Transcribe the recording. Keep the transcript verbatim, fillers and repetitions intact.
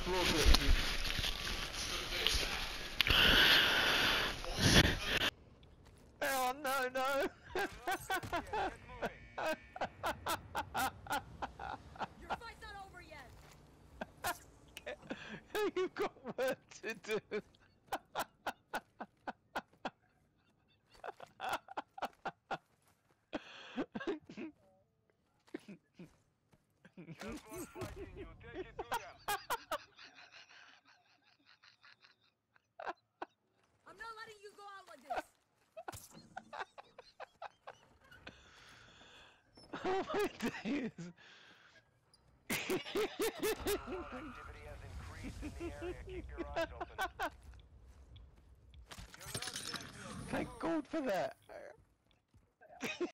Oh no, no! Your fight's not over yet. You've got work to do. Just one fighting you. Take it to them. I'm not letting you go out like this. Oh my days! Activity has increased in the area. Keep your eyes open. You're not dead yet. Thank God for that!